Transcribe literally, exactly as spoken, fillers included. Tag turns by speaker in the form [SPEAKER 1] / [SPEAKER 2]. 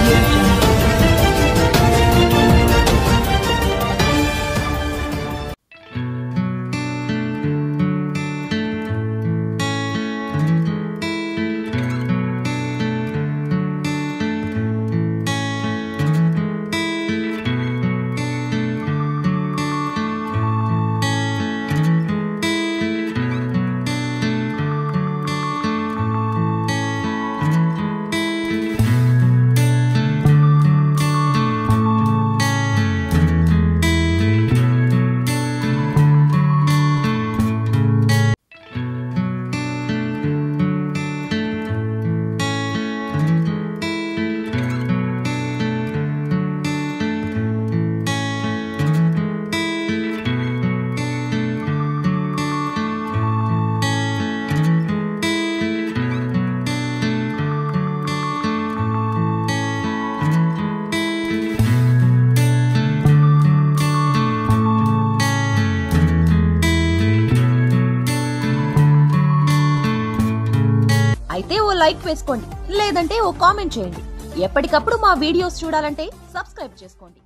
[SPEAKER 1] audio jungle. అయితే ఓ like వేసుకోండి, లేదంటే ఓ కామెంట్ చేయండి. ఎప్పటికప్పుడు మా వీడియోస్ చూడాలంటే సబ్స్క్రైబ్ చేసుకోండి.